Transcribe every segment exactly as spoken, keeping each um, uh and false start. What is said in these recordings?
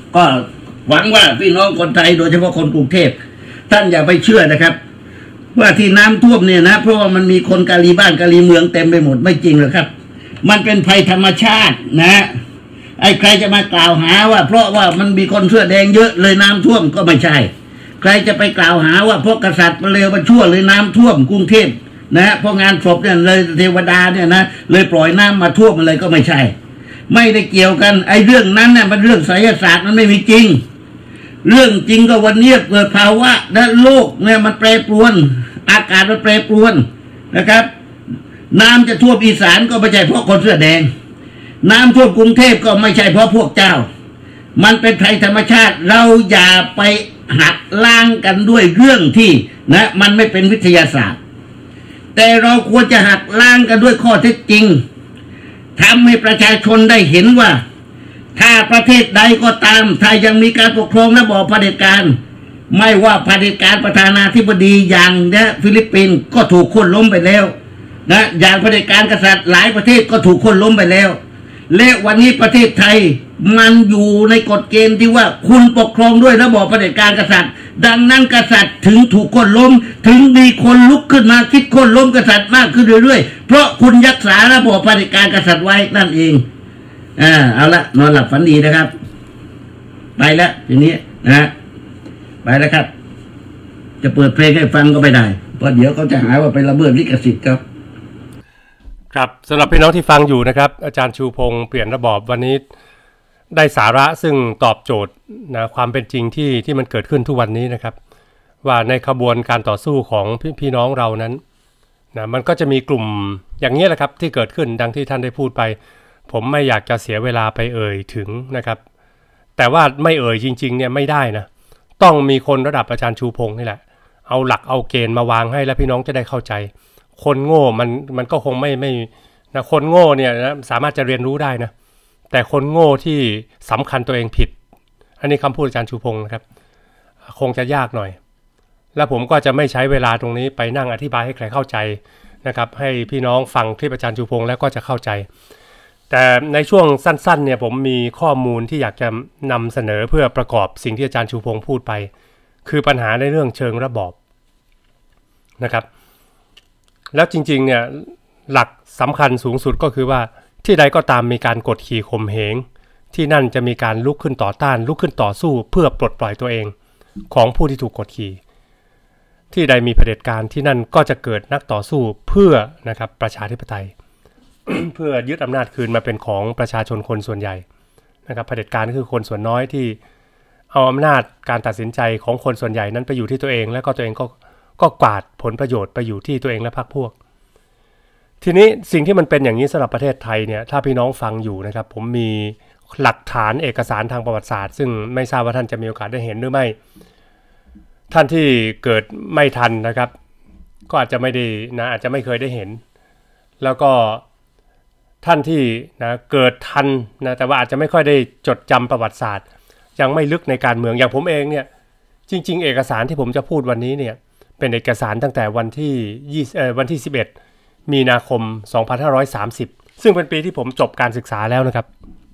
ก็หวังว่าพี่น้องคนไทยโดยเฉพาะคนกรุงเทพท่านอย่าไปเชื่อนะครับว่าที่น้ำท่วมเนี่ยนะเพราะว่ามันมีคนกาลีบ้านกาลีเมืองเต็มไปหมดไม่จริงหรอกครับมันเป็นภัยธรรมชาตินะไอ้ใครจะมากล่าวหาว่าเพราะว่ามันมีคนเสื้อแดงเยอะเลยน้ำท่วมก็ไม่ใช่ใครจะไปกล่าวหาว่าเพราะกษัตริย์มาเลวมาชั่วเลยน้ำท่วมกรุงเทพนะเพราะงานศพเนี่ยเลยเทวดาเนี่ยนะเลยปล่อยน้ำมาท่วมอะไรก็ไม่ใช่ไม่ได้เกี่ยวกันไอ้เรื่องนั้นเนี่ยมันเรื่องไสยศาสตร์มันไม่มีจริงเรื่องจริงก็วันนี้เกิดภาวะและโลกเนี่ยมันแปรปรวนอากาศมันแปรปรวนนะครับน้ำจะท่วมอีสานก็ไม่ใช่เพราะคนเสื้อแดงน้ำท่วมกรุงเทพก็ไม่ใช่เพราะพวกเจ้ามันเป็นภัยธรรมชาติเราอย่าไปหักล้างกันด้วยเรื่องที่นะมันไม่เป็นวิทยาศาสตร์แต่เราควรจะหักล้างกันด้วยข้อเท็จจริงทำให้ประชาชนได้เห็นว่าถ้าประเทศใดก็ตามถ้ายังมีการปกครองระบอบเผด็จการไม่ว่าเผด็จการประธานาธิบดีอย่างนะฟิลิปปินส์ก็ถูกโค่นล้มไปแล้วนะอย่างเผด็จการกษัตริย์หลายประเทศก็ถูกโค่นล้มไปแล้วและวันนี้ประเทศไทยมันอยู่ในกฎเกณฑ์ที่ว่าคุณปกครองด้วยระบอบเผด็จการกษัตริย์ดังนั้นกษัตริย์ถึงถูกโค่นล้มถึงมีคนลุกขึ้นมาคิดโค่นล้มกษัตริย์มากขึ้นเรื่อยๆเพราะคุณรักษาระบอบเผด็จการกษัตริย์ไว้นั่นเองอ่าเอาละนอนหลับฝันดีนะครับไปแล้วทีนี้นะไปแล้วครับจะเปิดเพลงให้ฟังก็ไม่ได้เพราะเดี๋ยวเขาจะหาว่าไปละเมิดลิขสิทธิ์ครับครับสำหรับพี่น้องที่ฟังอยู่นะครับอาจารย์ชูพงศ์เปลี่ยนระบอบวันนี้ได้สาระซึ่งตอบโจทย์นะความเป็นจริงที่ที่มันเกิดขึ้นทุกวันนี้นะครับว่าในขบวนการต่อสู้ของพ พ, พี่น้องเรานั้นนะมันก็จะมีกลุ่มอย่างนี้แหละครับที่เกิดขึ้นดังที่ท่านได้พูดไปผมไม่อยากจะเสียเวลาไปเอ่ยถึงนะครับแต่ว่าไม่เอ่ยจริงๆเนี่ยไม่ได้นะต้องมีคนระดับอาจารย์ชูพงศ์นี่แหละเอาหลักเอาเกณฑ์มาวางให้แล้วพี่น้องจะได้เข้าใจคนโง่มันมันก็คงไม่ไม่นะคนโง่เนี่ยนะสามารถจะเรียนรู้ได้นะแต่คนโง่ที่สำคัญตัวเองผิดอันนี้คำพูดอาจารย์ชูพงศ์นะครับคงจะยากหน่อยแล้วผมก็จะไม่ใช้เวลาตรงนี้ไปนั่งอธิบายให้ใครเข้าใจนะครับให้พี่น้องฟังคลิปอาจารย์ชูพงศ์แล้วก็จะเข้าใจแต่ในช่วงสั้นๆเนี่ยผมมีข้อมูลที่อยากจะนำเสนอเพื่อประกอบสิ่งที่อาจารย์ชูพงศ์พูดไปคือปัญหาในเรื่องเชิงระบอบนะครับแล้วจริงๆเนี่ยหลักสำคัญสูงสุดก็คือว่าที่ใดก็ตามมีการกดขี่ข่มเหงที่นั่นจะมีการลุกขึ้นต่อต้านลุกขึ้นต่อสู้เพื่อปลดปล่อยตัวเองของผู้ที่ถูกกดขี่ที่ใดมีเผด็จการที่นั่นก็จะเกิดนักต่อสู้เพื่อนะครับประชาธิปไตย เพื่อยึดอำนาจคืนมาเป็นของประชาชนคนส่วนใหญ่นะครับเผด็จการก็คือคนส่วนน้อยที่เอาอำนาจการตัดสินใจของคนส่วนใหญ่นั้นไปอยู่ที่ตัวเองแล้วก็ตัวเองก็ก็กวาดผลประโยชน์ไปอยู่ที่ตัวเองและพรรคพวกทีนี้สิ่งที่มันเป็นอย่างนี้สำหรับประเทศไทยเนี่ยถ้าพี่น้องฟังอยู่นะครับผมมีหลักฐานเอกสารทางประวัติศาสตร์ซึ่งไม่ทราบว่าท่านจะมีโอกาสได้เห็นหรือไม่ท่านที่เกิดไม่ทันนะครับก็อาจจะไม่ได้นะอาจจะไม่เคยได้เห็นแล้วก็ท่านที่นะเกิดทันนะแต่ว่าอาจจะไม่ค่อยได้จดจำประวัติศาสตร์ยังไม่ลึกในการเมืองอย่างผมเองเนี่ยจริงๆเอกสารที่ผมจะพูดวันนี้เนี่ยเป็นเอกสารตั้งแต่วันที่ยี่สิบเอ่อวันที่สิบเอ็ดมีนาคมสองพันห้าร้อยสามสิบซึ่งเป็นปีที่ผมจบการศึกษาแล้วนะครับ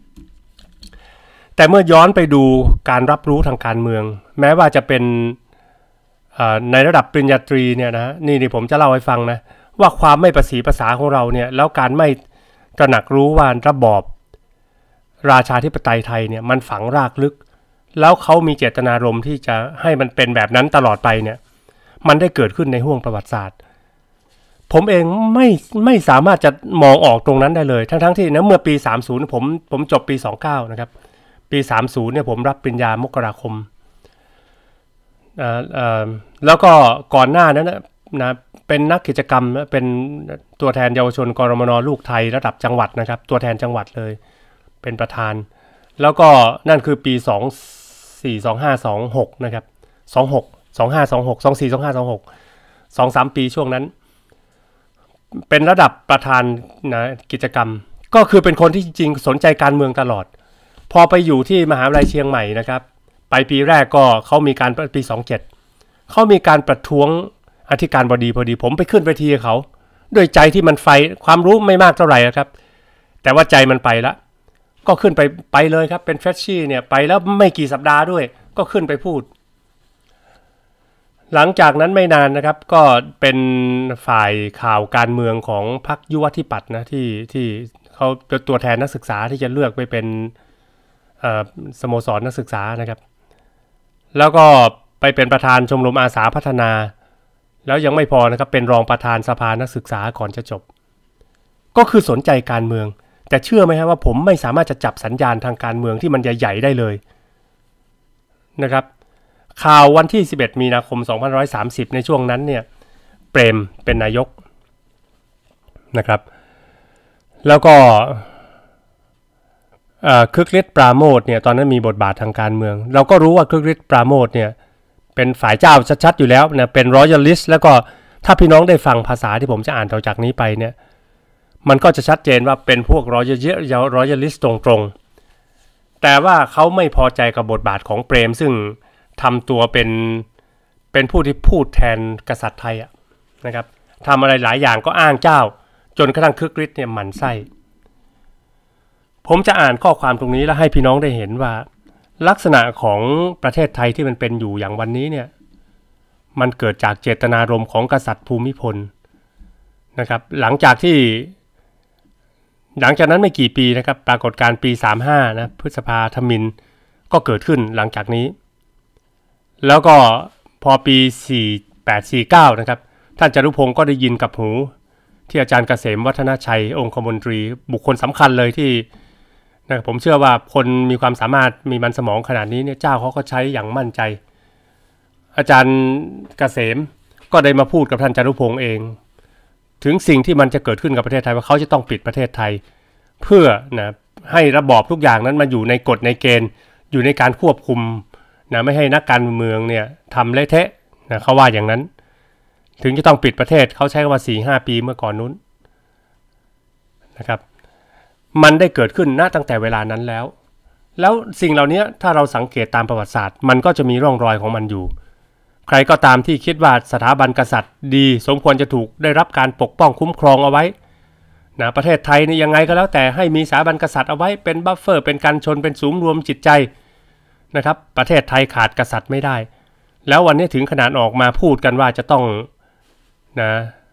แต่เมื่อย้อนไปดูการรับรู้ทางการเมืองแม้ว่าจะเป็นในระดับปริญญาตรีเนี่ยนะนี่นี่ผมจะเล่าให้ฟังนะว่าความไม่ประสีภาษาของเราเนี่ยแล้วการไม่ตระหนักรู้ว่าระบอบราชาธิปไตยไทยเนี่ยมันฝังรากลึกแล้วเขามีเจตนารมณ์ที่จะให้มันเป็นแบบนั้นตลอดไปเนี่ยมันได้เกิดขึ้นในห้วงประวัติศาสตร์ผมเองไม่ไม่สามารถจะมองออกตรงนั้นได้เลยทั้งทั้งที่นะเมื่อปีสามสิบผมผมจบปีสองสิบเก้านะครับปีสามสิบเนี่ยผมรับปริญญามกราคมอ่าอ่าแล้วก็ก่อนหน้านั้นนะนะเป็นนักกิจกรรมเป็นตัวแทนเยาวชนกรมน.ลูกไทยระดับจังหวัดนะครับตัวแทนจังหวัดเลยเป็นประธานแล้วก็นั่นคือปีสองสี่ สองห้า สองหกนะครับสองหก สองห้า สองหก สองสี่ สองห้า สองหก สอง สามปีช่วงนั้นเป็นระดับประธานนะกิจกรรมก็คือเป็นคนที่จริงๆสนใจการเมืองตลอดพอไปอยู่ที่มหาวิทยาลัยเชียงใหม่นะครับไปปีแรกก็เขามีการปีสองเจ็ดเขามีการประท้วงอธิการบดีพอดีผมไปขึ้นเวทีเขาด้วยใจที่มันไฟความรู้ไม่มากเท่าไหร่ครับแต่ว่าใจมันไปละก็ขึ้นไปไปเลยครับเป็นเฟรชชี่เนี่ยไปแล้วไม่กี่สัปดาห์ด้วยก็ขึ้นไปพูดหลังจากนั้นไม่นานนะครับก็เป็นฝ่ายข่าวการเมืองของพรรคยุวธิปัตย์นะที่ที่เขาเป็นตัวแทนนักศึกษาที่จะเลือกไปเป็นสโมสรนักศึกษานะครับแล้วก็ไปเป็นประธานชมรมอาสาพัฒนาแล้วยังไม่พอนะครับเป็นรองประธานสภานักศึกษาก่อนจะจบก็คือสนใจการเมืองแต่เชื่อไหมครับว่าผมไม่สามารถจะจับสัญญาณทางการเมืองที่มันใหญ่ๆได้เลยนะครับข่าววันที่สิบเอ็ดมีนาคมสองพันหนึ่งร้อยสามสิบในช่วงนั้นเนี่ยเปรมเป็นนายกนะครับแล้วก็คึกฤทธิ์ปราโมทย์เนี่ยตอนนั้นมีบทบาททางการเมืองเราก็รู้ว่าคึกฤทธิ์ปราโมทย์เนี่ยเป็นฝ่ายเจ้าชัดๆอยู่แล้วนะเป็นรอยัลลิสต์แล้วก็ถ้าพี่น้องได้ฟังภาษาที่ผมจะอ่านต่อจากนี้ไปเนี่ยมันก็จะชัดเจนว่าเป็นพวกรอยัลรอยัลลิสต์ตรงๆแต่ว่าเขาไม่พอใจกับบทบาทของเปรมซึ่งทำตัวเป็นเป็นผู้ที่พูดแทนกษัตริย์ไทยอะนะครับทำอะไรหลายอย่างก็อ้างเจ้าจนกระทั่งคึกฤทธิ์เนี่ยหมั่นไส้ผมจะอ่านข้อความตรงนี้แล้วให้พี่น้องได้เห็นว่าลักษณะของประเทศไทยที่มันเป็นอยู่อย่างวันนี้เนี่ยมันเกิดจากเจตนารมณ์ของกษัตริย์ภูมิพลนะครับหลังจากที่หลังจากนั้นไม่กี่ปีนะครับปรากฏการณ์ปีสามสิบห้านะพฤษภาธมิฬก็เกิดขึ้นหลังจากนี้แล้วก็พอปีสี่แปด สี่เก้านะครับท่านจารุพงศ์ก็ได้ยินกับหูที่อาจารย์เกษมวัฒนชัยองคมนตรีบุคคลสำคัญเลยที่นะผมเชื่อว่าคนมีความสามารถมีมันสมองขนาดนี้เนี่ยเจ้าเขาก็ใช้อย่างมั่นใจอาจารย์เกษมก็ได้มาพูดกับท่านจารุพงศ์เองถึงสิ่งที่มันจะเกิดขึ้นกับประเทศไทยว่าเขาจะต้องปิดประเทศไทยเพื่อนะให้ระบอบทุกอย่างนั้นมาอยู่ในกฎในเกณฑ์อยู่ในการควบคุมนะไม่ให้นักการเมืองเนี่ยทำเละเทะนะเขาว่าอย่างนั้นถึงจะต้องปิดประเทศเขาใช้คำว่า สี่ห้า ปีเมื่อก่อนนู้นนะครับมันได้เกิดขึ้นณตั้งแต่เวลานั้นแล้วแล้วสิ่งเหล่านี้ถ้าเราสังเกตตามประวัติศาสตร์มันก็จะมีร่องรอยของมันอยู่ใครก็ตามที่คิดว่าสถาบันกษัตริย์ดีสมควรจะถูกได้รับการปกป้องคุ้มครองเอาไว้นะประเทศไทยนี่ยังไงก็แล้วแต่ให้มีสถาบันกษัตริย์เอาไว้เป็นบัฟเฟอร์เป็นกันชนเป็นศูนย์รวมจิตใจนะครับประเทศไทยขาดกษัตริย์ไม่ได้แล้ววันนี้ถึงขนาดออกมาพูดกันว่าจะต้องนะ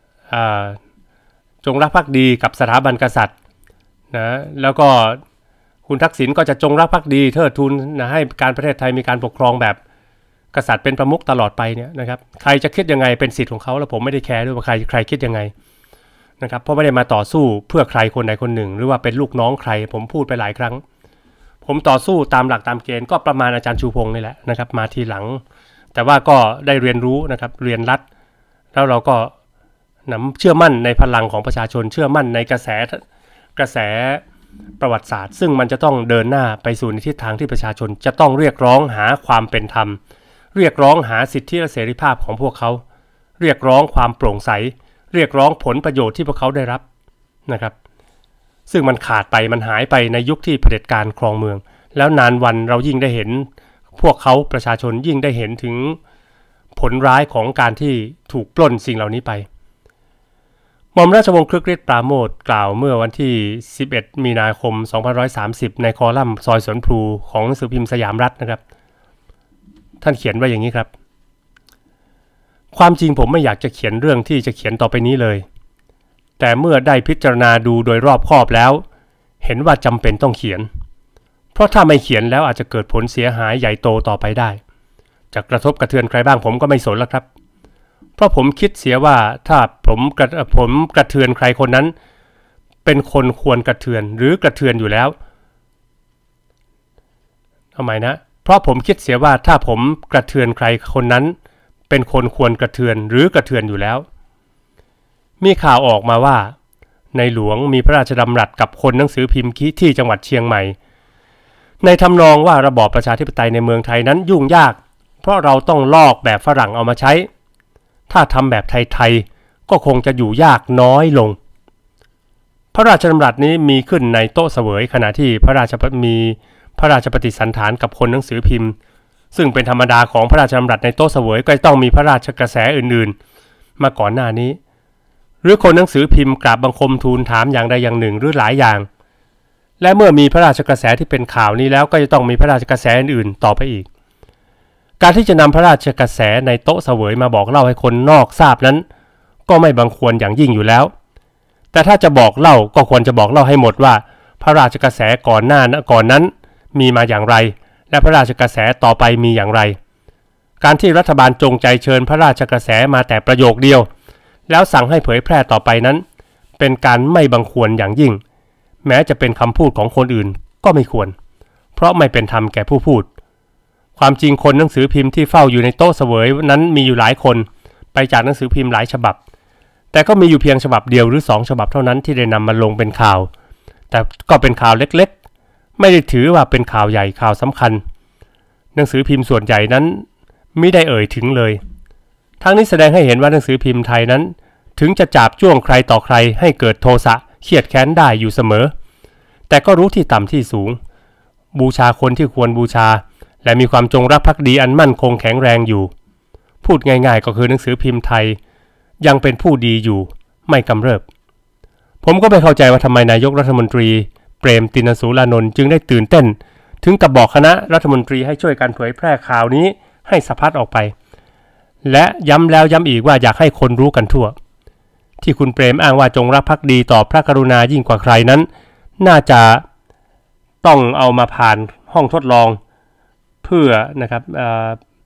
จงรักภักดีกับสถาบันกษัตริย์นะแล้วก็คุณทักษิณก็จะจงรักภักดีเทิดทูนนะให้การประเทศไทยมีการปกครองแบบกษัตริย์เป็นประมุขตลอดไปเนี่ยนะครับใครจะคิดยังไงเป็นสิทธิ์ของเขาแล้วผมไม่ได้แคร์ด้วยว่าใครใครคิดยังไงนะครับเพราะไม่ได้มาต่อสู้เพื่อใครคนใดคนหนึ่งหรือว่าเป็นลูกน้องใครผมพูดไปหลายครั้งผมต่อสู้ตามหลักตามเกณฑ์ก็ประมาณอาจารย์ชูพงศ์นี่แหละนะครับมาทีหลังแต่ว่าก็ได้เรียนรู้นะครับเรียนรัดแล้วเราก็นำเชื่อมั่นในพลังของประชาชนเชื่อมั่นในกระแสกระแสประวัติศาสตร์ซึ่งมันจะต้องเดินหน้าไปสู่ในทิศทางที่ประชาชนจะต้องเรียกร้องหาความเป็นธรรมเรียกร้องหาสิทธิและเสรีภาพของพวกเขาเรียกร้องความโปร่งใสเรียกร้องผลประโยชน์ที่พวกเขาได้รับนะครับซึ่งมันขาดไปมันหายไปในยุคที่เผด็จการครองเมืองแล้วนานวันเรายิ่งได้เห็นพวกเขาประชาชนยิ่งได้เห็นถึงผลร้ายของการที่ถูกปล้นสิ่งเหล่านี้ไปหม่อมราชวงศ์คึกฤทธิ์ปราโมทย์กล่าวเมื่อวันที่สิบเอ็ดมีนาคมสองพันหนึ่งร้อยสามสิบในคอลัมน์ซอยสวนพลูของหนังสือพิมพ์สยามรัฐนะครับท่านเขียนไว้อย่างนี้ครับความจริงผมไม่อยากจะเขียนเรื่องที่จะเขียนต่อไปนี้เลยแต่เมื่อได้พิจารณาดูโดยรอบคอบแล้วเห็นว่าจำเป็นต้องเขียนเพราะถ้าไม่เขียนแล้วอาจจะเกิดผลเสียหายใหญ่โตต่อไปได้จะกระทบกระเทือนใครบ้างผมก็ไม่สนแล้วครับเพราะผมคิดเสียว่าถ้าผมกระผมกระเทือนใครคนนั้นเป็นคนควรกระเทือนหรือกระเทือนอยู่แล้วทำไมนะเพราะผมคิดเสียว่าถ้าผมกระเทือนใครคนนั้นเป็นคนควรกระเทือนหรือกระเทือนอยู่แล้วมีข่าวออกมาว่าในหลวงมีพระราชดำรัสกับคนหนังสือพิมพ์ที่จังหวัดเชียงใหม่ในทำนองว่าระบอบประชาธิปไตยในเมืองไทยนั้นยุ่งยากเพราะเราต้องลอกแบบฝรั่งเอามาใช้ถ้าทำแบบไทยๆก็คงจะอยู่ยากน้อยลงพระราชดำรัสนี้มีขึ้นในโต๊ะเสวยขณะที่พระราชมีพระราชปฏิสันถานกับคนหนังสือพิมพ์ซึ่งเป็นธรรมดาของพระราชดำรัสในโต๊ะเสวยก็ต้องมีพระราชกระแสอื่นๆมาก่อนหน้านี้หรือคนหนังสือพิมพ์กราบบังคมทูลถามอย่างใดอย่างหนึ่งหรือหลายอย่างและเมื่อมีพระราชกระแสที่เป็นข่าวนี้แล้วก็จะต้องมีพระราชกระแสอื่นๆต่อไปอีกการที่จะนำพระราชกระแสในโต๊ะเสวยมาบอกเล่าให้คนนอกทราบนั้นก็ไม่บังควรอย่างยิ่งอยู่แล้วแต่ถ้าจะบอกเล่าก็ควรจะบอกเล่าให้หมดว่าพระราชกระแสก่อนหน้าก่อนนั้นมีมาอย่างไรและพระราชกระแสต่อไปมีอย่างไรการที่รัฐบาลจงใจเชิญพระราชกระแสมาแต่ประโยคเดียวแล้วสั่งให้เผยแพร่ต่อไปนั้นเป็นการไม่บังควรอย่างยิ่งแม้จะเป็นคำพูดของคนอื่นก็ไม่ควรเพราะไม่เป็นธรรมแก่ผู้พูดความจริงคนหนังสือพิมพ์ที่เฝ้าอยู่ในโต๊ะเสวยนั้นมีอยู่หลายคนไปจากหนังสือพิมพ์หลายฉบับแต่ก็มีอยู่เพียงฉบับเดียวหรือสองฉบับเท่านั้นที่ได้นำมาลงเป็นข่าวแต่ก็เป็นข่าวเล็กๆไม่ได้ถือว่าเป็นข่าวใหญ่ข่าวสำคัญหนังสือพิมพ์ส่วนใหญ่นั้นไม่ได้เอ่ยถึงเลยทั้งนี้แสดงให้เห็นว่าหนังสือพิมพ์ไทยนั้นถึงจะจับจ้วงใครต่อใครให้เกิดโทสะเครียดแค้นได้อยู่เสมอแต่ก็รู้ที่ต่ำที่สูงบูชาคนที่ควรบูชาและมีความจงรักภักดีอันมั่นคงแข็งแรงอยู่พูดง่ายๆก็คือหนังสือพิมพ์ไทยยังเป็นผู้ดีอยู่ไม่กำเริบผมก็ไม่เข้าใจว่าทำไมนายกรัฐมนตรีเปรมติณสูรานนท์จึงได้ตื่นเต้นถึงกับบอกคณะรัฐมนตรีให้ช่วยกันเผยแพร่ข่าวนี้ให้สะพัดออกไปและย้ำแล้วย้ำอีกว่าอยากให้คนรู้กันทั่วที่คุณเปรมอ้างว่าจงรักภักดีต่อพระกรุณายิ่งกว่าใครนั้นน่าจะต้องเอามาผ่านห้องทดลองเพื่อนะครับเอ่อ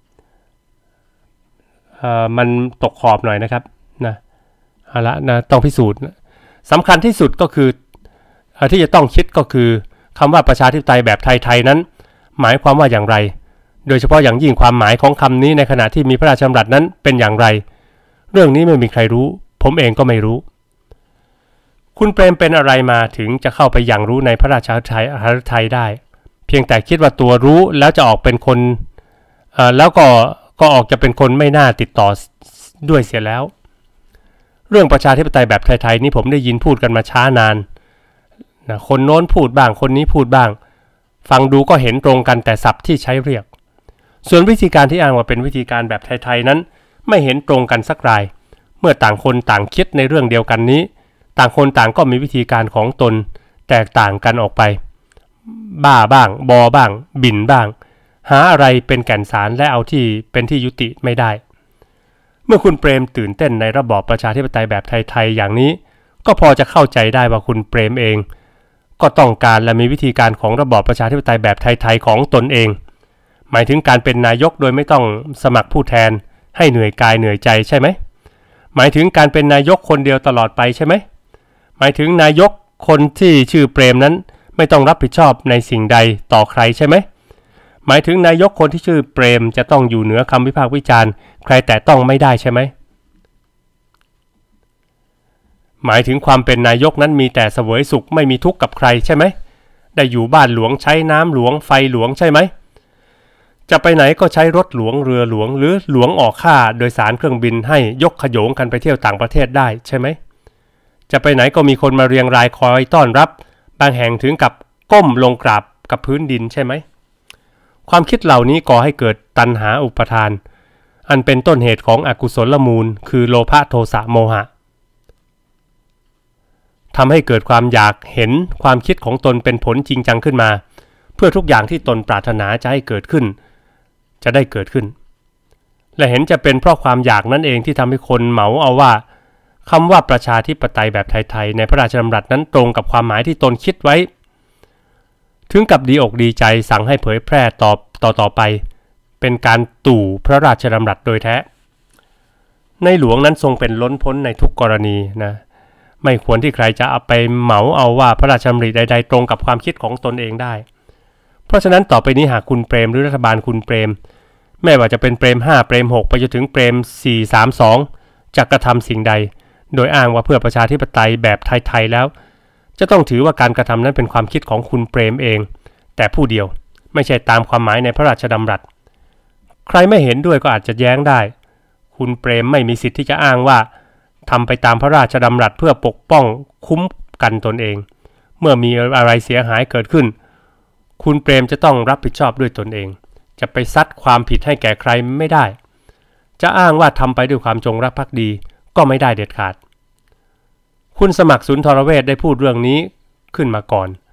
เอ่อมันตกขอบหน่อยนะครับนะเอาละนะต้องพิสูจน์สำคัญที่สุดก็คือที่จะต้องคิดก็คือคำว่าประชาธิปไตยแบบไทยๆนั้นหมายความว่าอย่างไรโดยเฉพาะอย่างยิ่งความหมายของคำนี้ในขณะที่มีพระราชดำรัสนั้นเป็นอย่างไรเรื่องนี้ไม่มีใครรู้ผมเองก็ไม่รู้คุณเปรมเป็นอะไรมาถึงจะเข้าไปอย่างรู้ในพระราชาธิปไตยได้เพียงแต่คิดว่าตัวรู้แล้วจะออกเป็นคนเอ่อแล้วก็ก็ออกจะเป็นคนไม่น่าติดต่อด้วยเสียแล้วเรื่องประชาธิปไตยแบบไทยๆนี้ผมได้ยินพูดกันมาช้านานนะคนโน้นพูดบ้างคนนี้พูดบ้างฟังดูก็เห็นตรงกันแต่ศัพท์ที่ใช้เรียกส่วนวิธีการที่อ้างว่าเป็นวิธีการแบบไทยๆนั้นไม่เห็นตรงกันสักรายเมื่อต่างคนต่างคิดในเรื่องเดียวกันนี้ต่างคนต่างก็มีวิธีการของตนแตกต่างกันออกไปบ้าบ้างบอบ้างบินบ้างหาอะไรเป็นแก่นสารและเอาที่เป็นที่ยุติไม่ได้เมื่อคุณเปรมตื่นเต้นในระบอบประชาธิปไตยแบบไทยๆอย่างนี้ก็พอจะเข้าใจได้ว่าคุณเปรมเองก็ต้องการและมีวิธีการของระบอบประชาธิปไตยแบบไทยๆของตนเองหมายถึงการเป็นนายกโดยไม่ต้องสมัครผู้แทนให้เหนื่อยกายเหนื่อยใจใช่ไหมหมายถึงการเป็นนายกคนเดียวตลอดไปใช่ไหมหมายถึงนายกคนที่ชื่อเปรมนั้นไม่ต้องรับผิดชอบในสิ่งใดต่อใครใช่ไหมหมายถึงนายกคนที่ชื่อเปรมจะต้องอยู่เหนือคำวิพากษ์วิจารณ์ใครแต่ต้องไม่ได้ใช่ไหมหมายถึงความเป็นนายกนั้นมีแต่เสวยสุขไม่มีทุกข์กับใครใช่ไหมได้อยู่บ้านหลวงใช้น้ำหลวงไฟหลวงใช่ไหมจะไปไหนก็ใช้รถหลวงเรือหลวงหรือหลวงออกค่าโดยสารเครื่องบินให้ยกขโยงกันไปเที่ยวต่างประเทศได้ใช่ไหมจะไปไหนก็มีคนมาเรียงรายคอยต้อนรับบางแห่งถึงกับก้มลงกราบกับพื้นดินใช่ไหมความคิดเหล่านี้ก่อให้เกิดตัณหาอุปทานอันเป็นต้นเหตุของอกุศลมูลคือโลภะโทสะโมหะทำให้เกิดความอยากเห็นความคิดของตนเป็นผลจริงจังขึ้นมาเพื่อทุกอย่างที่ตนปรารถนาจะให้เกิดขึ้นจะได้เกิดขึ้นและเห็นจะเป็นเพราะความอยากนั่นเองที่ทำให้คนเหมาเอาว่าคำว่าประชาธิปไตยแบบไทยๆในพระราชดำรัสนั้นตรงกับความหมายที่ตนคิดไว้ถึงกับดีอกดีใจสั่งให้เผยแพร่ต่อต่อต่อไปเป็นการตู่พระราชดำรัสโดยแท้ในหลวงนั้นทรงเป็นล้นพ้นในทุกกรณีนะไม่ควรที่ใครจะเอาไปเหมาเอาว่าพระราชดำริใดๆตรงกับความคิดของตนเองได้เพราะฉะนั้นต่อไปนี้หากคุณเปรมหรือรัฐบาลคุณเปรมไม่ว่าจะเป็นเปรมห้าเปรมหกไปจนถึงเปรมสี่ สาม สองจะกระทำสิ่งใดโดยอ้างว่าเพื่อประชาธิปไตยแบบไทยๆแล้วจะต้องถือว่าการกระทำนั้นเป็นความคิดของคุณเปรมเองแต่ผู้เดียวไม่ใช่ตามความหมายในพระราชดำรัสใครไม่เห็นด้วยก็อาจจะแย้งได้คุณเปรมไม่มีสิทธิ์ที่จะอ้างว่าทำไปตามพระราชดำรัสเพื่อปกป้องคุ้มกันตนเองเมื่อมีอะไรเสียหายเกิดขึ้นคุณเปรมจะต้องรับผิดชอบด้วยตนเองจะไปซัดความผิดให้แก่ใครไม่ได้จะอ้างว่าทำไปด้วยความจงรักภักดีก็ไม่ได้เด็ดขาดคุณสมัครสุนทรเวชได้พูดเรื่องนี้ขึ้นมาก่อน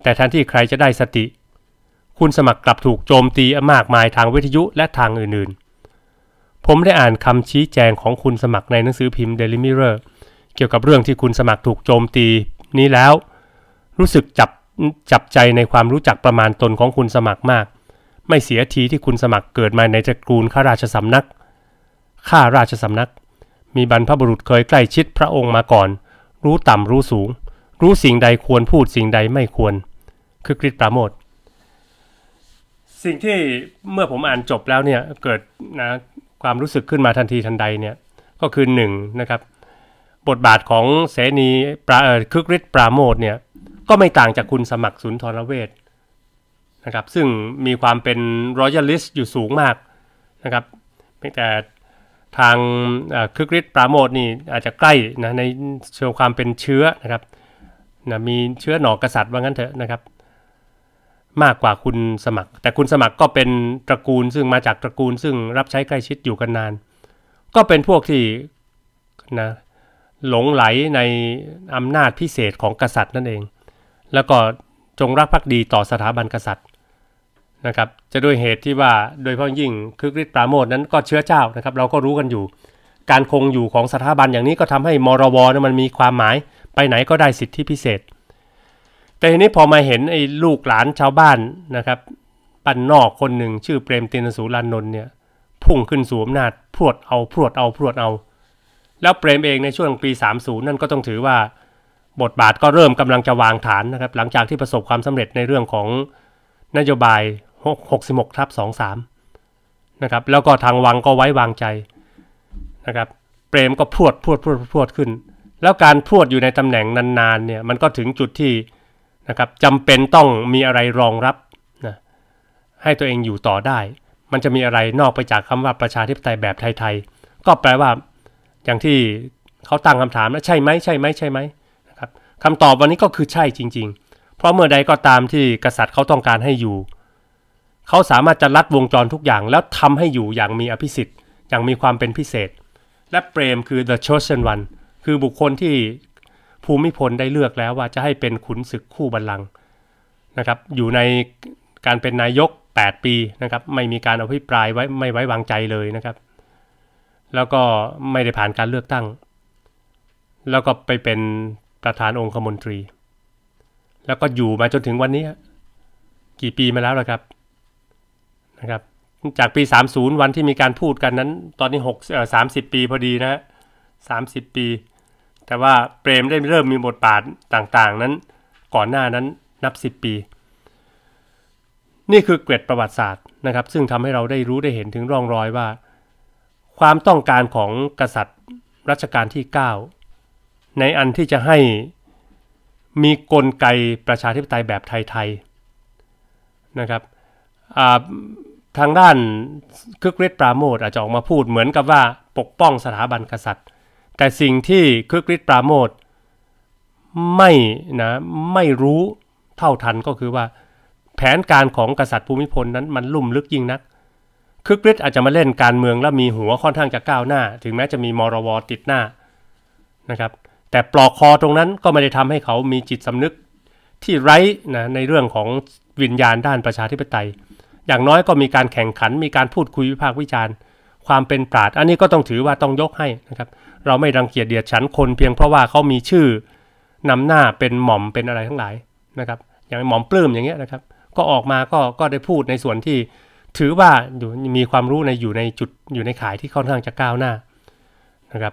แต่แทนที่ใครจะได้สติคุณสมัครกลับถูกโจมตีมากมายทางวิทยุและทางอื่นๆผมได้อ่านคำชี้แจงของคุณสมัครในหนังสือพิมพ์ Daily Mirror เกี่ยวกับเรื่องที่คุณสมัครถูกโจมตีนี้แล้วรู้สึกจับจับใจในความรู้จักประมาณตนของคุณสมัครมากไม่เสียทีที่คุณสมัครเกิดมาในตระกูลข้าราชสำนักข้าราชสำนักมีบรรพบุรุษเคยใกล้ชิดพระองค์มาก่อนรู้ต่ำรู้สูงรู้สิ่งใดควรพูดสิ่งใดไม่ควรคือกฤษปราโมทย์สิ่งที่เมื่อผมอ่านจบแล้วเนี่ยเกิดนะความรู้สึกขึ้นมาทันทีทันใดเนี่ยก็คือหนึ่งนะครับบทบาทของเสนีปราคึกฤทธิ์ปราโมทย์เนี่ยก็ไม่ต่างจากคุณสมัครสุนทรเวชนะครับซึ่งมีความเป็นรอยัลลิสต์อยู่สูงมากนะครับแต่ทางคึกฤทธิ์ปราโมทย์นี่อาจจะใกล้นะในเชิงความเป็นเชื้อนะครับนะมีเชื้อหน่อกษัตริย์ว่างั้นเถอะนะครับมากกว่าคุณสมัครแต่คุณสมัครก็เป็นตระกูลซึ่งมาจากตระกูลซึ่งรับใช้ใกล้ชิดอยู่กันนานก็เป็นพวกที่นะหลงไหลในอำนาจพิเศษของกษัตริย์นั่นเองแล้วก็จงรักภักดีต่อสถาบันกษัตริย์นะครับจะด้วยเหตุที่ว่าโดยเฉพาะยิ่งคึกฤทธิ์ปราโมทย์นั้นก็เชื้อเจ้านะครับเราก็รู้กันอยู่การคงอยู่ของสถาบันอย่างนี้ก็ทำให้มรวนั้นมันมีความหมายไปไหนก็ได้สิทธิพิเศษแต่ทีนี้พอมาเห็นไอ้ลูกหลานชาวบ้านนะครับปั้นนอกคนหนึ่งชื่อเปรมตินสูรานนท์เนี่ยพุ่งขึ้นสู่อำนาจพรวดเอาพรวดเอาพรวดเอาแล้วเปรมเองในช่วงปีสามสิบนั่นก็ต้องถือว่าบทบาทก็เริ่มกำลังจะวางฐานนะครับหลังจากที่ประสบความสำเร็จในเรื่องของนโยบายหกสิบหกทับสองสิบสามนะครับแล้วก็ทางวังก็ไว้วางใจนะครับเปรมก็พรวดพรวดพรวดพรวดขึ้นแล้วการพรวดอยู่ในตำแหน่งนานๆเนี่ยมันก็ถึงจุดที่นะครับจำเป็นต้องมีอะไรรองรับนะให้ตัวเองอยู่ต่อได้มันจะมีอะไรนอกไปจากคำว่าประชาธิปไตยแบบไทยๆก็แปลว่าอย่างที่เขาตั้งคำถามนะใช่ไหมใช่ไหมใช่ไหมนะครับคำตอบวันนี้ก็คือใช่จริงๆเพราะเมื่อใดก็ตามที่กษัตริย์เขาต้องการให้อยู่เขาสามารถจะลัดวงจรทุกอย่างแล้วทำให้อยู่อย่างมีอภิสิทธิ์อย่างมีความเป็นพิเศษและเปรมคือ the chosen one คือบุคคลที่ภูมิพลได้เลือกแล้วว่าจะให้เป็นขุนศึกคู่บัลลังก์นะครับอยู่ในการเป็นนายกแปดปีนะครับไม่มีการอภิปรายไว้ไม่ไว้วางใจเลยนะครับแล้วก็ไม่ได้ผ่านการเลือกตั้งแล้วก็ไปเป็นประธานองคมนตรีแล้วก็อยู่มาจนถึงวันนี้กี่ปีมาแล้วล่ะครับนะครับจากปีสามสิบวันที่มีการพูดกันนั้นตอนนี้หกเอ่อสามสิบปีพอดีนะฮะสามสิบปีแต่ว่าเปรมได้เริ่มมีบทบาทต่างๆนั้นก่อนหน้านั้นนับสิบปีนี่คือเกร็ดประวัติศาสตร์นะครับซึ่งทำให้เราได้รู้ได้เห็นถึงร่องรอยว่าความต้องการของกษัตริย์รัชกาลที่เก้าในอันที่จะให้มีกลไกประชาธิปไตยแบบไทยๆนะครับทางด้านคึกฤทธิ์ปราโมทย์อาจจะออกมาพูดเหมือนกับว่าปกป้องสถาบันกษัตริย์แต่สิ่งที่คึกฤทธิ์ปราโมทย์ไม่นะไม่รู้เท่าทันก็คือว่าแผนการของกษัตริย์ภูมิพลนั้นมันลุ่มลึกยิ่งนักคึกฤทธิ์อาจจะมาเล่นการเมืองแล้วมีหัวค่อนข้างจะก้าวหน้าถึงแม้จะมีมรวติดหน้านะครับแต่ปลอกคอตรงนั้นก็ไม่ได้ทำให้เขามีจิตสำนึกที่ไร้นะในเรื่องของวิญญาณด้านประชาธิปไตยอย่างน้อยก็มีการแข่งขันมีการพูดคุยวิพากษ์วิจารณ์ความเป็นปราชญ์อันนี้ก็ต้องถือว่าต้องยกให้นะครับเราไม่รังเกียจเดียดฉันคนเพียงเพราะว่าเขามีชื่อนำหน้าเป็นหม่อมเป็นอะไรทั้งหลายนะครับอย่างหม่อมปลื้มอย่างเงี้ยนะครับก็ออกมาก็ก็ได้พูดในส่วนที่ถือว่าอยู่มีความรู้ในอยู่ในจุดอยู่ในข่ายที่ค่อนข้างจะก้าวหน้านะครับ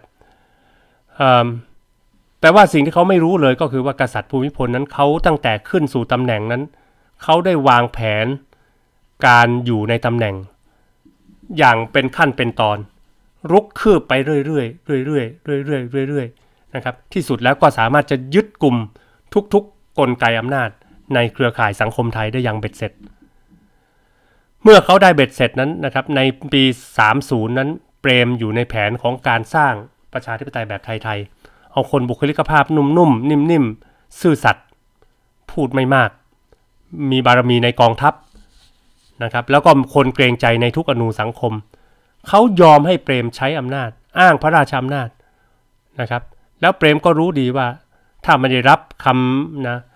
แต่ว่าสิ่งที่เขาไม่รู้เลยก็คือว่ากษัตริย์ภูมิพลนั้นเขาตั้งแต่ขึ้นสู่ตำแหน่งนั้นเขาได้วางแผนการอยู่ในตำแหน่งอย่างเป็นขั้นเป็นตอนรุกคืบไปเรื่อยๆเรื่อยๆเรื่อยๆเรื่อยๆนะครับที่สุดแล้วก็สามารถจะยึดกลุ่มทุกๆกลไกอำนาจในเครือข่ายสังคมไทยได้อย่างเบ็ดเสร็จเมื่อเขาได้เบ็ดเสร็จนั้นนะครับในปีสามสิบนั้นเปรมอยู่ในแผนของการสร้างประชาธิปไตยแบบไทยๆเอาคนบุคลิกภาพนุ่มๆนิ่มๆซื่อสัตย์พูดไม่มากมีบารมีในกองทัพนะครับแล้วก็คนเกรงใจในทุกอนูสังคมเขายอมให้เปรมใช้อำนาจอ้างพระราชอำนาจนะครับแล้วเปรมก็รู้ดีว่าถ้าไม่ได้รับคำนะ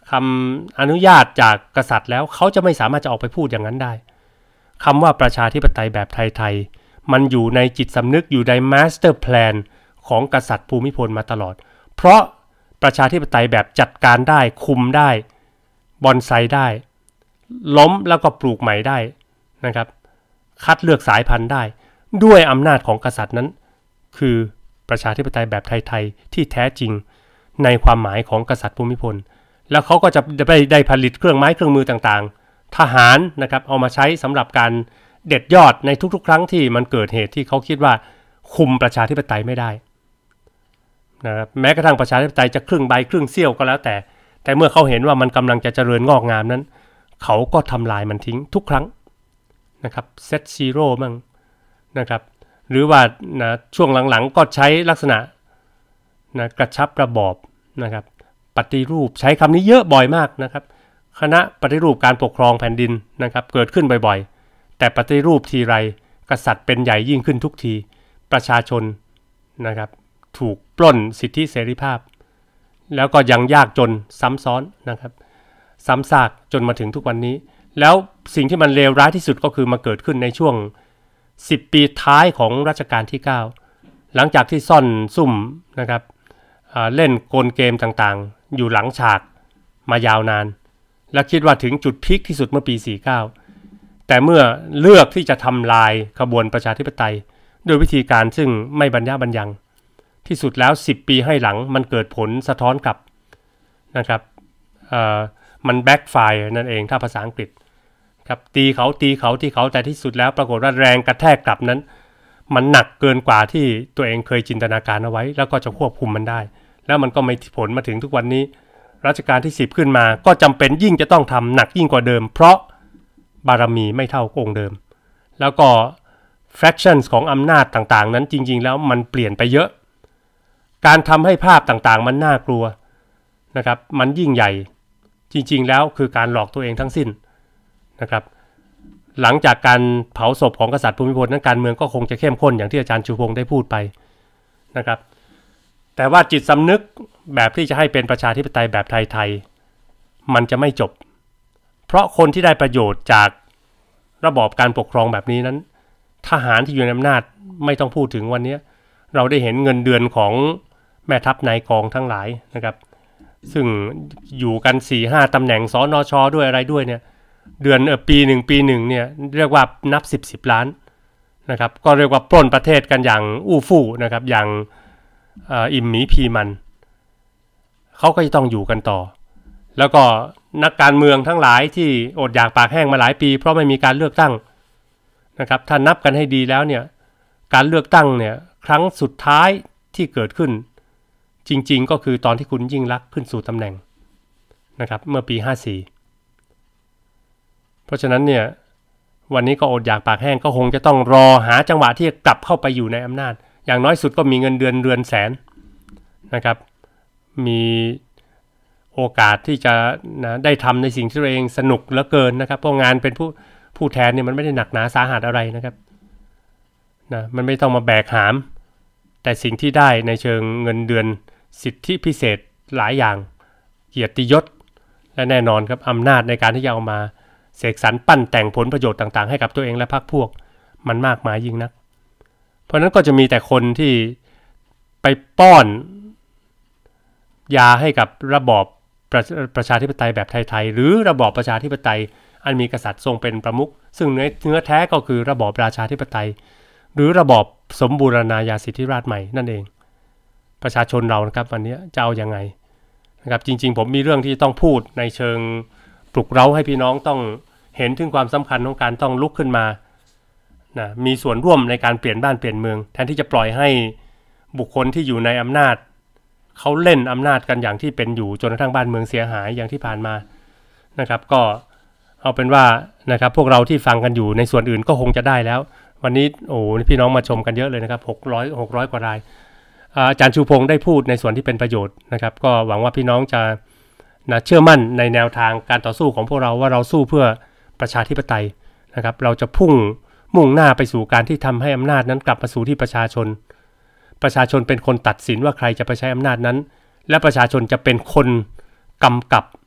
คำอนุญาตจากกษัตริย์แล้วเขาจะไม่สามารถจะออกไปพูดอย่างนั้นได้คำว่าประชาธิปไตยแบบไทยๆมันอยู่ในจิตสำนึกอยู่ในมาสเตอร์แพลนของกษัตริย์ภูมิพลมาตลอดเพราะประชาธิปไตยแบบจัดการได้คุมได้บอนไซได้ล้มแล้วก็ปลูกใหม่ได้นะครับคัดเลือกสายพันธุ์ได้ด้วยอำนาจของกษัตริย์นั้นคือประชาธิปไตยแบบไทยๆที่แท้จริงในความหมายของกษัตริย์ภูมิพลแล้วเขาก็จะได้ได้ผลิตเครื่องไม้เครื่องมือต่างๆทหารนะครับเอามาใช้สำหรับการเด็ดยอดในทุกๆครั้งที่มันเกิดเหตุที่เขาคิดว่าคุมประชาธิปไตยไม่ได้นะครับแม้กระทั่งประชาธิปไตยจะครึ่งใบครึ่งเสี้ยวก็แล้วแต่แต่เมื่อเขาเห็นว่ามันกำลังจะเจริญงอกงามนั้นเขาก็ทำลายมันทิ้งทุกครั้งนะครับเซตซีโร่มั่งนะครับหรือว่านะช่วงหลังๆก็ใช้ลักษณะนะกระชับระบอบนะครับปฏิรูปใช้คำนี้เยอะบ่อยมากนะครับคณะปฏิรูปการปกครองแผ่นดินนะครับเกิดขึ้นบ่อยๆแต่ปฏิรูปทีไรกษัตริย์เป็นใหญ่ยิ่งขึ้นทุกทีประชาชนนะครับถูกปล้นสิทธิเสรีภาพแล้วก็ยังยากจนซ้ำซ้อนนะครับซ้ำซากจนมาถึงทุกวันนี้แล้วสิ่งที่มันเลวร้ายที่สุดก็คือมาเกิดขึ้นในช่วงสิบปีท้ายของรัชกาลที่เก้าหลังจากที่ซ่อนซุ่มนะครับเล่นกลเกมต่างๆอยู่หลังฉากมายาวนานและคิดว่าถึงจุดพีคที่สุดเมื่อปีสี่สิบเก้าแต่เมื่อเลือกที่จะทำลายขบวนประชาธิปไตยโดยวิธีการซึ่งไม่บรรยะบรรยังที่สุดแล้วสิบปีให้หลังมันเกิดผลสะท้อนกลับนะครับมันแบ็กไฟร์นั่นเองถ้าภาษาอังกฤษครับตีเขาตีเขาที่เขาแต่ที่สุดแล้วปรากฏว่าแรงกระแทกกลับนั้นมันหนักเกินกว่าที่ตัวเองเคยจินตนาการเอาไว้แล้วก็จะควบคุมมันได้แล้วมันก็ไม่ผลมาถึงทุกวันนี้รัชกาลที่สิบขึ้นมาก็จำเป็นยิ่งจะต้องทำหนักยิ่งกว่าเดิมเพราะบารมีไม่เท่าองค์เดิมแล้วก็ fractions ของอำนาจต่างๆนั้นจริงๆแล้วมันเปลี่ยนไปเยอะการทำให้ภาพต่างๆมันน่ากลัวนะครับมันยิ่งใหญ่จริงๆแล้วคือการหลอกตัวเองทั้งสิ้นนะครับหลังจากการเผาศพของกษัตริย์ภูมิพลนั้นการเมืองก็คงจะเข้มข้นอย่างที่อาจารย์ชูพงศ์ได้พูดไปนะครับแต่ว่าจิตสำนึกแบบที่จะให้เป็นประชาธิปไตยแบบไทยๆมันจะไม่จบเพราะคนที่ได้ประโยชน์จากระบอบการปกครองแบบนี้นั้นทหารที่อยู่ในอำนาจไม่ต้องพูดถึงวันนี้เราได้เห็นเงินเดือนของแม่ทัพนายกองทั้งหลายนะครับซึ่งอยู่กัน สี่ห้า ตำแหน่งสนช.ด้วยอะไรด้วยเนี่ยเดือนเออปีหนึ่งปีหนึ่งเนี่ยเรียกว่านับสิบสิบล้านนะครับก็เรียกว่าปล้นประเทศกันอย่างอู้ฟู่นะครับอย่างอิ่มหมีพีมันเขาก็จะต้องอยู่กันต่อแล้วก็นักการเมืองทั้งหลายที่อดอยากปากแห้งมาหลายปีเพราะไม่มีการเลือกตั้งนะครับถ้านับกันให้ดีแล้วเนี่ยการเลือกตั้งเนี่ยครั้งสุดท้ายที่เกิดขึ้นจริงๆก็คือตอนที่คุณยิ่งลักษณ์ขึ้นสู่ตำแหน่งนะครับเมื่อปีห้าสี่เพราะฉะนั้นเนี่ยวันนี้ก็อดอยากปากแห้งก็คงจะต้องรอหาจังหวะที่จะกลับเข้าไปอยู่ในอำนาจอย่างน้อยสุดก็มีเงินเดือนเรือนแสนนะครับมีโอกาสที่จะนะได้ทำในสิ่งที่ตัวเองสนุกเหลือเกินนะครับเพราะงานเป็นผู้ผู้แทนเนี่ยมันไม่ได้หนักหนาสาหัสอะไรนะครับนะมันไม่ต้องมาแบกหามแต่สิ่งที่ได้ในเชิงเงินเดือนสิทธิพิเศษหลายอย่างเกียรติยศและแน่นอนครับอำนาจในการที่จะเอามาเสกสรรปั้นแต่งผลประโยชน์ต่างๆให้กับตัวเองและพรรคพวกมันมากมายยิ่งนักเพราะนั้นก็จะมีแต่คนที่ไปป้อนยาให้กับระบอบประประชาธิปไตยแบบไทยๆหรือระบอบประชาธิปไตยอันมีกษัตริย์ทรงเป็นประมุขซึ่งเนื้อแท้ก็คือระบอบราชาธิปไตยหรือระบอบสมบูรณาญาสิทธิราชย์ใหม่นั่นเองประชาชนเรานะครับวันนี้จะเอายังไงนะครับจริงๆผมมีเรื่องที่ต้องพูดในเชิงปลุกเร้าให้พี่น้องต้องเห็นถึงความสำคัญของการต้องลุกขึ้นมานะมีส่วนร่วมในการเปลี่ยนบ้านเปลี่ยนเมืองแทนที่จะปล่อยให้บุคคลที่อยู่ในอำนาจเขาเล่นอำนาจกันอย่างที่เป็นอยู่จนกระทั่งบ้านเมืองเสียหายอย่างที่ผ่านมานะครับก็เอาเป็นว่านะครับพวกเราที่ฟังกันอยู่ในส่วนอื่นก็คงจะได้แล้ววันนี้โอ้พี่น้องมาชมกันเยอะเลยนะครับหกร้อย หกร้อยกว่ารายอาจารย์ชูพงศ์ได้พูดในส่วนที่เป็นประโยชน์นะครับก็หวังว่าพี่น้องจะนะเชื่อมั่นในแนวทางการต่อสู้ของพวกเราว่าเราสู้เพื่อประชาธิปไตยนะครับเราจะพุ่งมุ่งหน้าไปสู่การที่ทำให้อำนาจนั้นกลับมาสู่ที่ประชาชนประชาชนเป็นคนตัดสินว่าใครจะไปใช้อำนาจนั้นและประชาชนจะเป็นคนกำกับ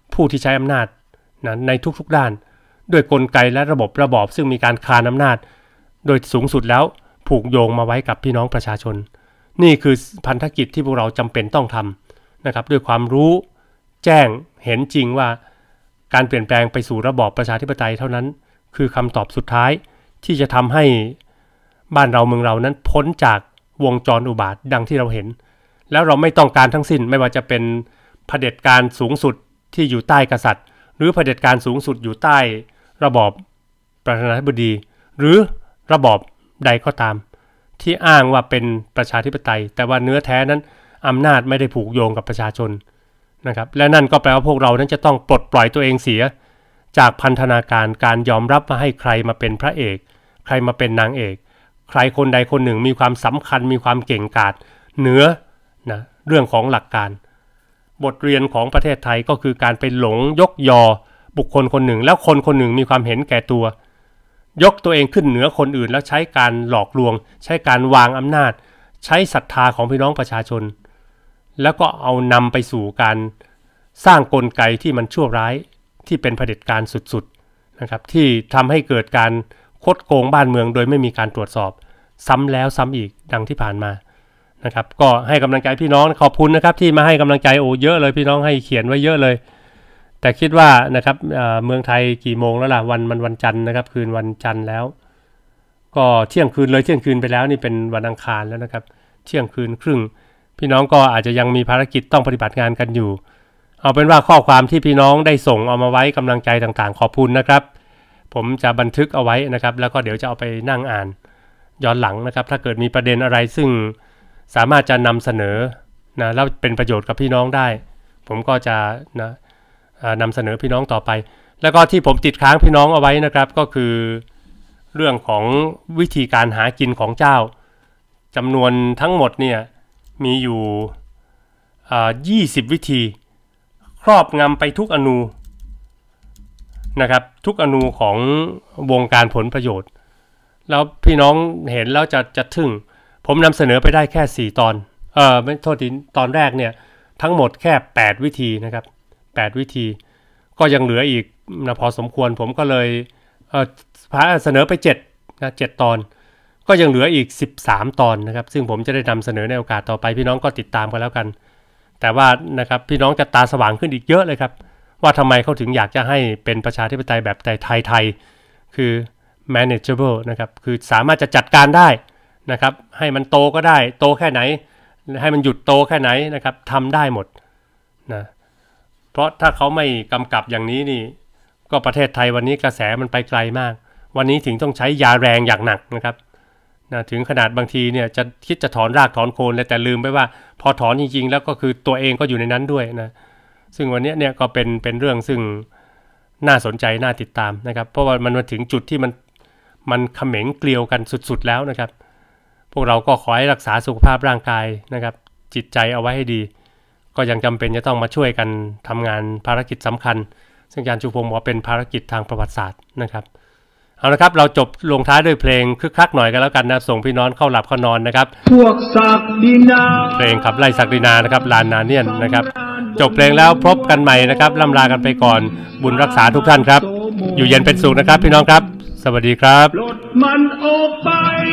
ผู้ที่ใช้อำนาจนะในทุกๆด้านด้วยกลไกและระบบระบอบซึ่งมีการคานอำนาจโดยสูงสุดแล้วผูกโยงมาไว้กับพี่น้องประชาชนนี่คือพันธกิจที่พวกเราจำเป็นต้องทำนะครับด้วยความรู้แจ้งเห็นจริงว่าการเปลี่ยนแปลงไปสู่ระบอบประชาธิปไตยเท่านั้นคือคำตอบสุดท้ายที่จะทำให้บ้านเราเมืองเรานั้นพ้นจากวงจรอุบาทดังที่เราเห็นแล้วเราไม่ต้องการทั้งสิ้นไม่ว่าจะเป็นเผด็จการสูงสุดที่อยู่ใต้กษัตริย์หรือเผด็จการสูงสุดอยู่ใต้ระบอบประธานาธิบดีหรือระบอบใดก็ตามที่อ้างว่าเป็นประชาธิปไตยแต่ว่าเนื้อแท้นั้นอำนาจไม่ได้ผูกโยงกับประชาชนนะครับและนั่นก็แปลว่าพวกเรานั้นจะต้องปลดปล่อยตัวเองเสียจากพันธนาการการยอมรับมาให้ใครมาเป็นพระเอกใครมาเป็นนางเอกใครคนใดคนหนึ่งมีความสำคัญมีความเก่งกาจเหนือนะเรื่องของหลักการบทเรียนของประเทศไทยก็คือการไปหลงยกยอบุคคลคนหนึ่งแล้วคนคนหนึ่งมีความเห็นแก่ตัวยกตัวเองขึ้นเหนือคนอื่นแล้วใช้การหลอกลวงใช้การวางอำนาจใช้ศรัทธาของพี่น้องประชาชนแล้วก็เอานำไปสู่การสร้างกลไกที่มันชั่วร้ายที่เป็นเผด็จการสุดๆนะครับที่ทำให้เกิดการคดโกงบ้านเมืองโดยไม่มีการตรวจสอบซ้ำแล้วซ้ำอีกดังที่ผ่านมานะครับก็ให้กำลังใจพี่น้องขอบคุณนะครับที่มาให้กำลังใจโอ้เยอะเลยพี่น้องให้เขียนไว้เยอะเลยแต่คิดว่านะครับเมืองไทยกี่โมงแล้วล่ะวันมันวันจันทร์นะครับคืนวันจันทร์แล้วก็เที่ยงคืนเลยเที่ยงคืนไปแล้วนี่เป็นวันอังคารแล้วนะครับเที่ยงคืนครึ่งพี่น้องก็อาจจะยังมีภารกิจต้องปฏิบัติงานกันอยู่เอาเป็นว่าข้อความที่พี่น้องได้ส่งเอามาไว้กำลังใจต่างๆขอบคุณนะครับผมจะบันทึกเอาไว้นะครับแล้วก็เดี๋ยวจะเอาไปนั่งอ่านย้อนหลังนะครับถ้าเกิดมีประเด็นอะไรซึ่งสามารถจะนำเสนอนะแล้วเป็นประโยชน์กับพี่น้องได้ผมก็จะนะนำเสนอพี่น้องต่อไปแล้วก็ที่ผมติดค้างพี่น้องเอาไว้นะครับก็คือเรื่องของวิธีการหากินของเจ้าจำนวนทั้งหมดเนี่ยมีอยู่ยี่สิบวิธีครอบงำไปทุกอนูนะครับทุกอนูของวงการผลประโยชน์แล้วพี่น้องเห็นแล้วจะจะทึ่งผมนำเสนอไปได้แค่สี่ตอนเออไม่โทษทีตอนแรกเนี่ยทั้งหมดแค่แปดวิธีนะครับแปดวิธีก็ยังเหลืออีกนะพอสมควรผมก็เลยเอ่อเสนอไปเจ็ดนะเจ็ดตอนก็ยังเหลืออีกสิบสามตอนนะครับซึ่งผมจะได้นำเสนอในโอกาสต่อไปพี่น้องก็ติดตามกันแล้วกันแต่ว่านะครับพี่น้องจะตาสว่างขึ้นอีกเยอะเลยครับว่าทำไมเขาถึงอยากจะให้เป็นประชาธิปไตยแบบไทยๆคือ manageable นะครับคือสามารถจะจัดการได้นะครับให้มันโตก็ได้โตแค่ไหนให้มันหยุดโตแค่ไหนนะครับทำได้หมดนะเพราะถ้าเขาไม่กำกับอย่างนี้นี่ก็ประเทศไทยวันนี้กระแสมันไปไกลมากวันนี้ถึงต้องใช้ยาแรงอย่างหนักนะครับนะถึงขนาดบางทีเนี่ยจะคิดจะถอนรากถอนโคนเลยแต่ลืมไปว่าพอถอนจริงๆแล้วก็คือตัวเองก็อยู่ในนั้นด้วยนะซึ่งวันนี้เนี่ยก็เป็นเป็นเรื่องซึ่งน่าสนใจน่าติดตามนะครับเพราะว่ามันมาถึงจุดที่มันมันเขม็งเกลียวกันสุดๆแล้วนะครับพวกเราก็ขอให้รักษาสุขภาพร่างกายนะครับจิตใจเอาไว้ให้ดีก็ยังจำเป็นจะต้องมาช่วยกันทำงานภารกิจสำคัญซึ่งอาจารย์ชูพงศ์บอกว่าเป็นภารกิจทางประวัติศาสตร์นะครับเอาละครับเราจบลงท้ายด้วยเพลงคึกคักหน่อยกันแล้วกันนะส่งพี่น้องเข้าหลับเข้านอนนะครับพวกศักดินาเพลงขับไล่ศักดินานะครับลานนาเนียนนะครับจบเพลงแล้วพบกันใหม่นะครับล่ำลากันไปก่อนบุญรักษาทุกท่านครับอยู่เย็นเป็นสุขนะครับพี่น้องครับสวัสดีครับรถมันออกไป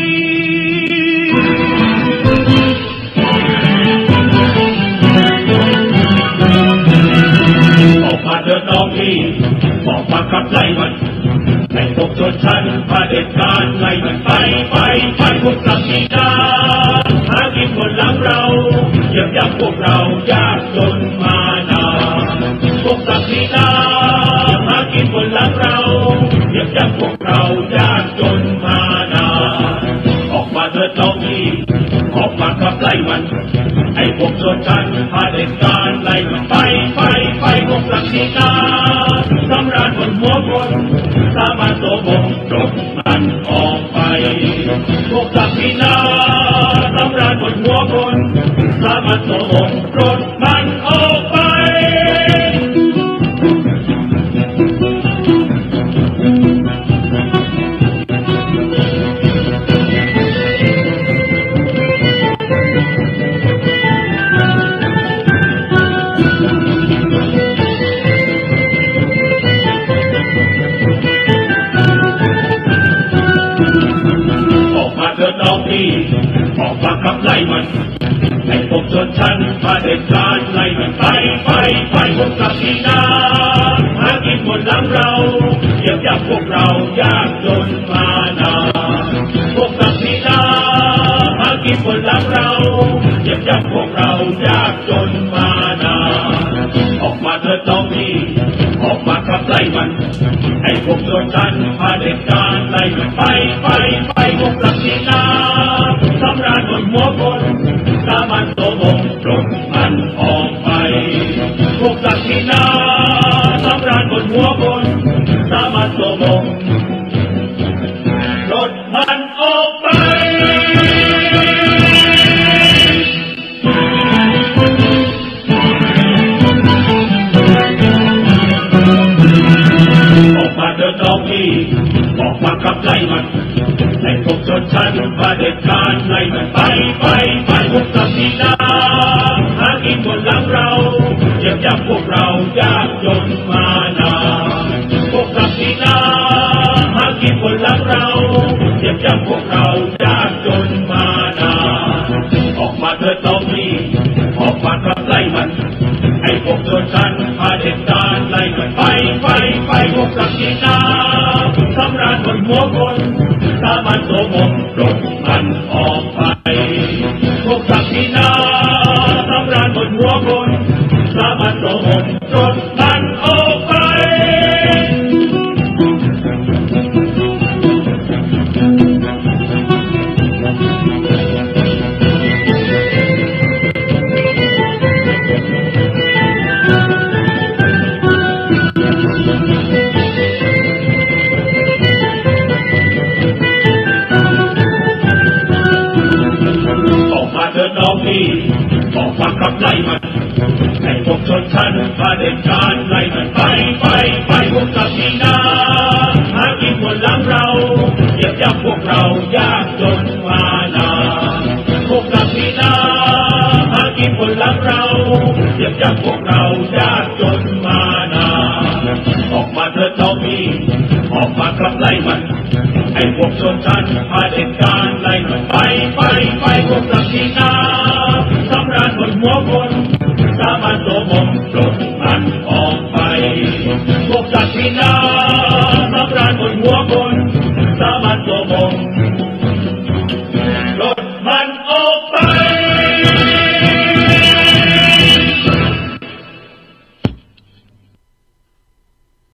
ออกมาเดินน้องพี่บอกมาขับไล่มันให้พวกชนชั้นเผด็จการไล่มันไปไปไปพวกศักดินาหากินคนหลังเราเหยียบย่ำพวกเรายากจนมานานพวกศักดินาหากินคนหลังเราเหยียบย่ำพวกเรายากจนมานานออกมาเถิดน้องพี่ออกมาขับไล่มันให้พวกชนชั้นเผด็จการไล่มันไปไปไปพวกศักดินาสำราญบนหัวคนสามารถโสมงรถมันออกไปพวกศักดินาสำราญบนหัวคนสามารถโสมงรถมันออกไปถิดน้องพี่ออกมาขับไล่มันให้พวกชนชั้นเผด็จการไล่มันไปไปไปพวกศักดินาหากินบนหลังเราเหยียบย่ำพวกเรายากจนมานานพวกศักดินาหากินบนหลังเราเหยียบย่ำพวกเรายากจนมานานออกมาเถิดน้องพี่ออกมาขับไล่มันให้พวกชนชั้นเผด็จการไล่มันไปไปไปพวกศักดินาสำราญบนหัวคนสามัญโสมงปลดมันออกไปพวกศักดินาสำราญบนหัวคนสามัญโสมงปลดมันออกไปออกมาเดินน้องพี่ออกมาขับไล่มันให้พวกชนชั้นเผด็จการไล่มันไปไปไปพวกศักดินาหากินบนหลังเราเหยียบย่ำพวกเรายากจนมานานพวกศักดินาหากินบนหลังเราเหยียบย่ำพวกเรายากจนมานานออกมาเถิดน้องพี่ออกมาขับไล่มันให้พวกชนชั้นเผด็จการไล่มันไปไปไปพวกศักดินาสำราญบนหัวคนสามัญโสมงปลดมันออกไปพวกศักดินาสำราญบนหัวคนสามัญโสมงปลดมันออกไปออกมาขับไล่มันให้พวกชนชั้นเผด็จการไล่มันไปไปไปพวกศักดินาหากินบนหลังเราเหยียบย่ำพวกเรายากจนมานานพวกศักดินาหากินบนหลังเราเหยียบย่ำพวกเรายากจนมานานออกมาเถิดน้องพี่ออกมาขับไล่มันให้พวกชนชั้นเผด็จการไล่มันไปไปไปพวกศักดินาสำราญบนหัวคน